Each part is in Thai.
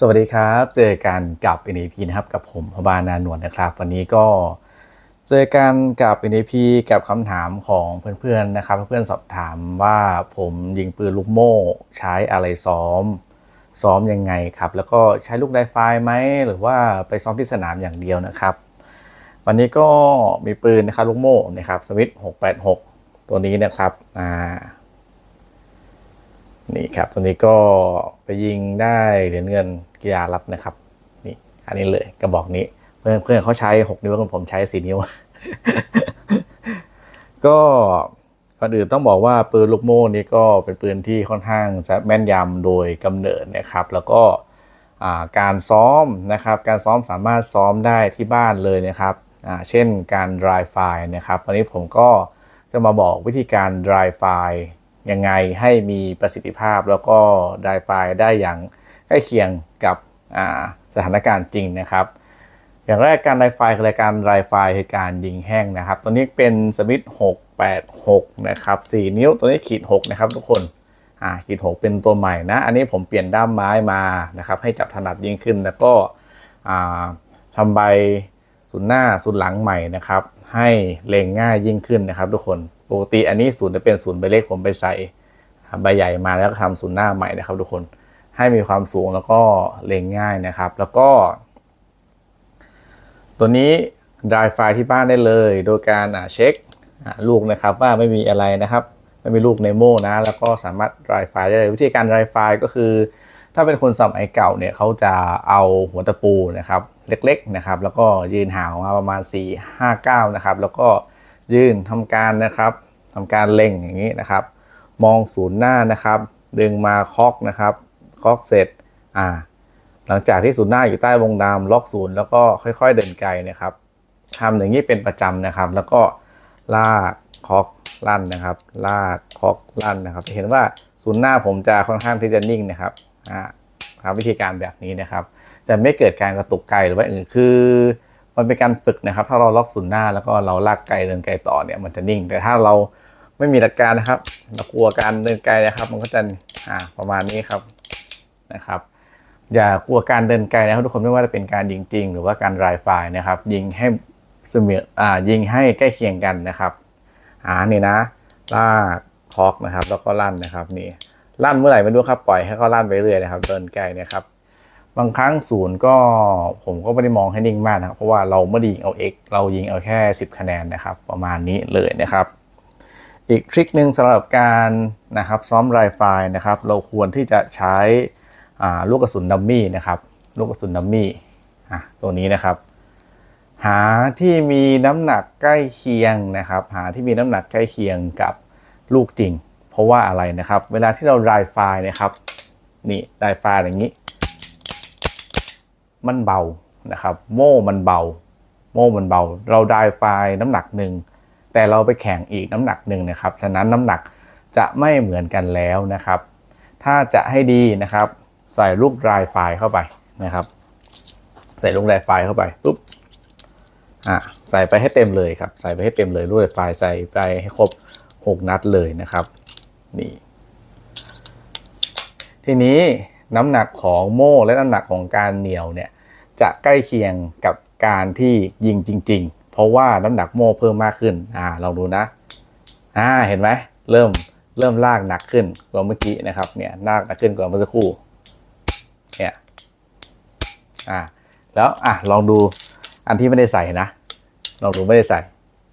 สวัสดีครับเจอกันกับ NAP นะครับกับผมพบาลนานวลนะครับวันนี้ก็เจอกันกับ NAP กับคำถามของเพื่อนๆนะครับเพื่อนๆสอบถามว่าผมยิงปืนลูกโม่ใช้อะไรซ้อมยังไงครับแล้วก็ใช้ลูกไดไฟไหมหรือว่าไปซ้อมที่สนามอย่างเดียวนะครับวันนี้ก็มีปืนนะครับลูกโม่นะครับสวิต686ตัวนี้นะครับนี่ครับตัวนี้ก็ไปยิงได้เหรียญเงินกีฬารัฐนะครับนี่อันนี้เลยกระบอกนี้เพื่อนเขาใช้6นิ้วกันผมใช้4นิ้ว ก็ก่อนอื่นต้องบอกว่าปืนลูกโม่นี้ก็เป็นปืนที่ค่อนข้างจะแม่นยำโดยกำเนิดนะครับแล้วก็การซ้อมนะครับการซ้อมสามารถซ้อมได้ที่บ้านเลยนะครับเช่นการ dry fire นะครับวันนี้ผมก็จะมาบอกวิธีการ dry fire ยังไงให้มีประสิทธิภาพแล้วก็ dry fire ได้อย่างใกล้เคียงกับสถานการณ์จริงนะครับอย่างแรกการ dry fire คือการ dry fire คือการยิงแห้งนะครับตัวนี้เป็นสมิธ686นะครับ4นิ้วตัวนี้ขีด6นะครับทุกคนขีด6เป็นตัวใหม่นะอันนี้ผมเปลี่ยนด้ามไม้มานะครับให้จับถนัดยิ่งขึ้นแล้วก็ทำใบศูนย์หน้าศูนย์หลังใหม่นะครับให้เล็งง่ายยิ่งขึ้นนะครับทุกคนปกติอันนี้ศูนย์จะเป็นศูนย์ใบเล็กผมไปใส่ใบใหญ่มาแล้วก็ทำศูนย์หน้าใหม่นะครับทุกคนให้มีความสูงแล้วก็เล็งง่ายนะครับแล้วก็ตัวนี้ dry fire ที่บ้านได้เลยโดยการเช็คลูกนะครับว่าไม่มีอะไรนะครับไม่มีลูกเนโมนะแล้วก็สามารถ dry fire ได้เลยวิธีการ dry fire ก็คือถ้าเป็นคนสมัยเก่าเนี่ยเขาจะเอาหัวตะปูนะครับเล็กๆนะครับแล้วก็ยืนห่างมาประมาณ4-5 ก้าวนะครับแล้วก็ยืนทำการนะครับทำการเล็งอย่างนี้นะครับมองศูนย์หน้านะครับดึงมาเคาะนะครับเคาะเสร็จหลังจากที่ศูนย์หน้าอยู่ใต้วงดำล็อกศูนย์แล้วก็ค่อยๆเดินไกลนะครับทำอย่างนี้เป็นประจำนะครับแล้วก็ลากเคาะลั่นนะครับลากเคาะลั่นนะครับเห็นว่าศูนย์หน้าผมจะค่อนข้างที่จะนิ่งนะครับวิธีการแบบนี้นะครับจะไม่เกิดการกระตุกไกลหรือว่าอื่นคือมันเป็นการฝึกนะครับถ้าเราล็อกศูนย์หน้าแล้วก็เราลากไกลเดินไกลต่อเนี่ยมันจะนิ่งแต่ถ้าเราไม่มีหลักการนะครับเรากลัวการเดินไกลนะครับมันก็จะประมาณนี้ครับนะครับอย่ากลัวการเดินไกลนะครับทุกคนไม่ว่าจะเป็นการยิงจริงหรือว่าการdry fireนะครับยิงให้เสมอยิงให้ใกล้เคียงกันนะครับนี่นะลากเคาะนะครับแล้วก็ลั่นนะครับนี่ลั่นเมื่อไหร่ไม่รู้ครับปล่อยให้เขาลั่นไปเรื่อยนะครับเดินไกลนะครับบางครั้งศูนย์ก็ผมก็ไม่ได้มองให้นิ่งมากนะครับเพราะว่าเราไม่ได้ยิงเอา X เรายิงเอาแค่10 คะแนนนะครับประมาณนี้เลยนะครับอีกทริคหนึ่งสำหรับการนะครับซ้อมdry fireนะครับเราควรที่จะใช้ลูกกระสุนดัมมี่นะครับลูกกระสุนดัมมี่ตัวนี้นะครับหาที่มีน้ำหนักใกล้เคียงนะครับหาที่มีน้ำหนักใกล้เคียงกับลูกจริงเพราะว่าอะไรนะครับเวลาที่เราdry fireนะครับนี่dry fireอย่างนี้มันเบานะครับโม่มันเบาเราdry fireน้ำหนักหนึ่งแต่เราไปแข่งอีกน้ำหนักหนึ่งนะครับฉะนั้นน้ำหนักจะไม่เหมือนกันแล้วนะครับถ้าจะให้ดีนะครับใส่ลูกdry fireเข้าไปนะครับใส่ลูกdry fireเข้าไปปุ๊บใส่ไปให้เต็มเลยครับใส่ไปให้เต็มเลยลูกdry fireใส่ไปให้ครบ6 นัดเลยนะครับนี่ทีนี้น้ำหนักของโม่และน้ำหนักของการเหนี่ยวเนี่ยจะใกล้เคียงกับการที่ยิงจริงๆเพราะว่าน้ำหนักโม่เพิ่มมากขึ้นลองดูนะเห็นไหมเริ่มลากหนักขึ้นกว่าเมื่อกี้นะครับเนี่ยลากหนักขึ้นกว่าเมื่อสักครู่เนี่ยแล้วลองดูอันที่ไม่ได้ใส่นะลองดูไม่ได้ใส่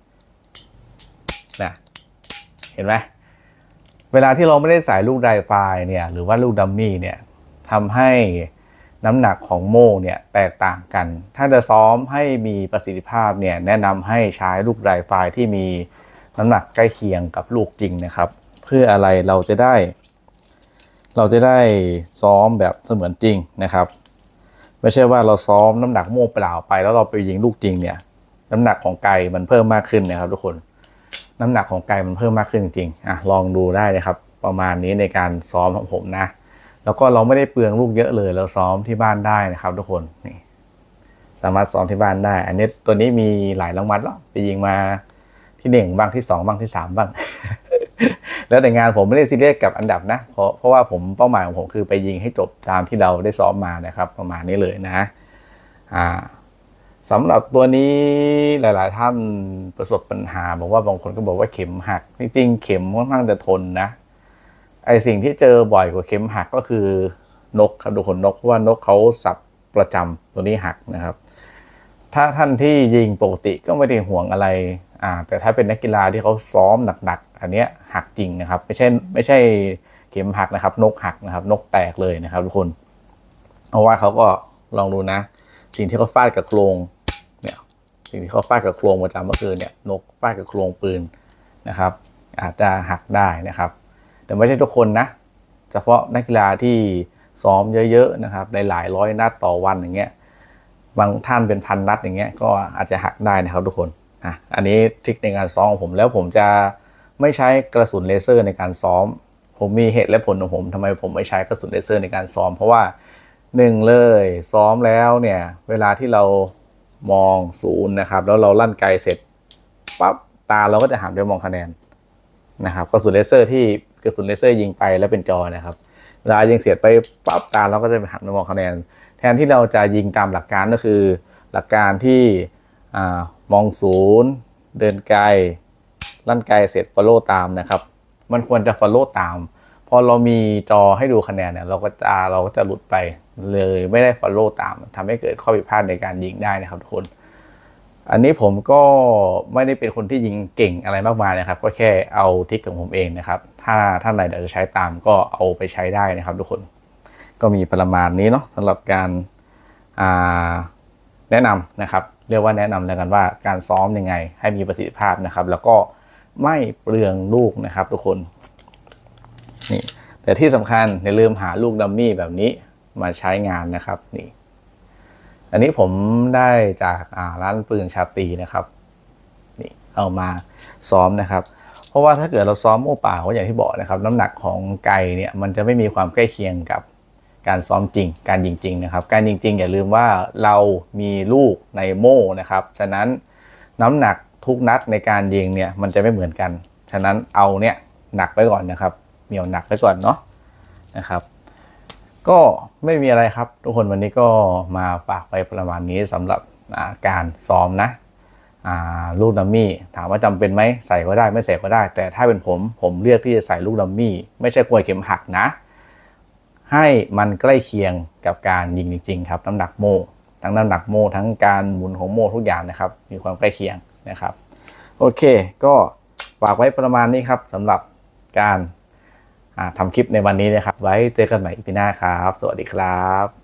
นะเห็นไหมเวลาที่เราไม่ได้ใส่ลูกdry fireเนี่ยหรือว่าลูกดัมมี่เนี่ยทำให้น้ำหนักของโม่เนี่ยแตกต่างกันถ้าจะซ้อมให้มีประสิทธิภาพเนี่ยแนะนำให้ใช้ลูกdry fireที่มีน้ำหนักใกล้เคียงกับลูกจริงนะครับเพื่ออะไรเราจะได้ซ้อมแบบเสมือนจริงนะครับไม่ใช่ว่าเราซ้อมน้ำหนักโม่เปล่าไปแล้วเราไปยิงลูกจริงเนี่ยน้ำหนักของไกมันเพิ่มมากขึ้นนะครับทุกคนน้ำหนักของไกมันเพิ่มมากขึ้นจริงลองดูได้นะครับประมาณนี้ในการซ้อมของผมนะแล้วก็เราไม่ได้เปลืองลูกเยอะเลยเราซ้อมที่บ้านได้นะครับทุกคนนี่สามารถซ้อมที่บ้านได้อันนี้ตัวนี้มีหลายรางวัลแล้วไปยิงมาที่1บ้างที่2บ้างที่3บ้างแล้วแต่งานผมไม่ได้ซีเรียสกับอันดับนะเพราะว่าผมเป้าหมายของผมคือไปยิงให้จบตามที่เราได้ซ้อมมานะครับประมาณนี้เลยนะสำหรับตัวนี้หลายๆท่านประสบปัญหาบอกว่าบางคนก็บอกว่าเข็มหักจริงๆเข็มค่อนข้างจะทนนะไอสิ่งที่เจอบ่อยกว่าเข็มหักก็คือนกครับทุกคนนกเพราะว่านกเขาสับประจำตัวนี้หักนะครับถ้าท่านที่ยิงปกติก็ไม่ได้ห่วงอะไรแต่ถ้าเป็นนักกีฬาที่เขาซ้อมหนักๆอันเนี้ยหักจริงนะครับไม่ใช่เข็มหักนะครับนกหักนะครับนกแตกเลยนะครับทุกคนเพราะว่าเขาก็ลองดูนะสิ่งที่เขาฟาดกับโครงเนี่ยสิ่งที่เขาฟาดกับโครงประจำก็คือเนี่ยนกฟาดกับโครงปืนนะครับอาจจะหักได้นะครับแต่ไม่ใช่ทุกคนนะเฉพาะนักกีฬาที่ซ้อมเยอะๆนะครับหลายร้อยนัดต่อวันอย่างเงี้ยบางท่านเป็นพันนัดอย่างเงี้ยก็อาจจะหักได้นะครับทุกคนอันนี้ทริคในการซ้อมของผมแล้วผมจะไม่ใช้กระสุนเลเซอร์ในการซ้อมผมมีเหตุและผลของผมทำไมผมไม่ใช้กระสุนเลเซอร์ในการซ้อมเพราะว่าเลยซ้อมแล้วเนี่ยเวลาที่เรามองศูนย์นะครับแล้วเราลั่นไกเสร็จปั๊บตาเราก็จะหันไปมองคะแนนนะครับกระสุนเลเซอร์ที่กระสุนเลเซอร์ยิงไปแล้วเป็นจอนะครับเวลายิงเสร็จไปปั๊บตาเราก็จะหันไปมองคะแนนแทนที่เราจะยิงตามหลักการก็คือหลักการที่มองศูนย์เดินไกลลั่นไกเสร็จ follow ตามนะครับมันควรจะ follow ตามพอเรามีจอให้ดูคะแนนเนี่ยเราก็จะหลุดไปเลยไม่ได้ follow ตามทำให้เกิดข้อผิดพลาดในการยิงได้นะครับทุกคนอันนี้ผมก็ไม่ได้เป็นคนที่ยิงเก่งอะไรมากมายนะครับก็แค่เอาทริคของผมเองนะครับถ้าท่านไหนอยากจะใช้ตามก็เอาไปใช้ได้นะครับทุกคนก็มีประมาณนี้เนาะสำหรับการแนะนำนะครับเรียกว่าแนะนำแล้วกันว่าการซ้อมยังไงให้มีประสิทธิภาพนะครับแล้วก็ไม่เปลืองลูกนะครับทุกคนนี่แต่ที่สำคัญอย่าลืมหาลูกดัมมี่แบบนี้มาใช้งานนะครับนี่อันนี้ผมได้จากร้านปืนชาตรีนะครับนี่เอามาซ้อมนะครับเพราะว่าถ้าเกิดเราซ้อมโม่เปล่าก็อย่างที่บอกนะครับน้ำหนักของไก่เนี่ยมันจะไม่มีความใกล้เคียงกับการซ้อมจริงการยิงจริงนะครับการยิงจริงอย่าลืมว่าเรามีลูกในโม่นะครับฉะนั้นน้ำหนักทุกนัดในการยิงเนี่ยมันจะไม่เหมือนกันฉะนั้นเอาเนี่ยหนักไว้ก่อนนะครับเหนียวหนักไว้ก่อนเนาะนะครับก็ไม่มีอะไรครับทุกคนวันนี้ก็มาฝากไปประมาณนี้สำหรับการซ้อมนะลูกดัมมี่ถามว่าจำเป็นไหมใส่ก็ได้ไม่ใส่ก็ได้แต่ถ้าเป็นผมเลือกที่จะใส่ลูกดัมมี่ไม่ใช่กลัวเข็มหักนะให้มันใกล้เคียงกับการยิงจริงๆครับน้ำหนักโม่ทั้งน้ำหนักโม่ทั้งการหมุนของโม่ทุกอย่างนะครับมีความใกล้เคียงนะครับโอเคก็ฝากไว้ประมาณนี้ครับสำหรับการทำคลิปในวันนี้นะครับไว้เจอกันใหม่อีพีหน้าครับสวัสดีครับ